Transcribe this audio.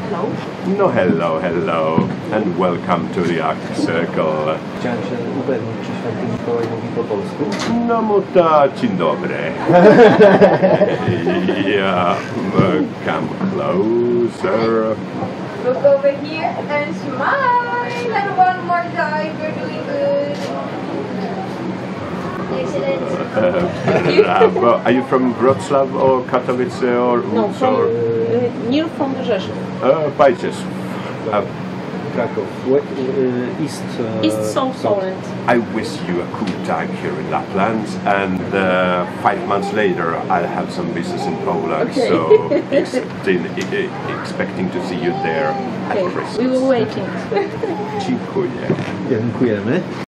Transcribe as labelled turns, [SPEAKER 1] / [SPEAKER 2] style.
[SPEAKER 1] hello.
[SPEAKER 2] No hello, hello, and welcome to the Arctic Circle.
[SPEAKER 3] Chciałem się upewnić, czy święty Mikołaj mówi po polsku.
[SPEAKER 2] No muta, dzień dobry. Yeah, come closer.
[SPEAKER 4] Look over here and smile. And one more time. You're doing good. Excellent.
[SPEAKER 2] Bravo. Are you from Wrocław or Katowice or
[SPEAKER 1] No, from, near from Rzeszów.
[SPEAKER 2] by Rzeszów.
[SPEAKER 3] Kraków. East
[SPEAKER 1] South Poland.
[SPEAKER 2] I wish you a cool time here in Lapland, and 5 months later I'll have some business in Poland,
[SPEAKER 1] Okay.
[SPEAKER 2] so expecting to see you there at
[SPEAKER 1] Okay,
[SPEAKER 2] Christmas.
[SPEAKER 1] we were waiting.
[SPEAKER 2] Dziękuję.
[SPEAKER 3] Dziękujemy.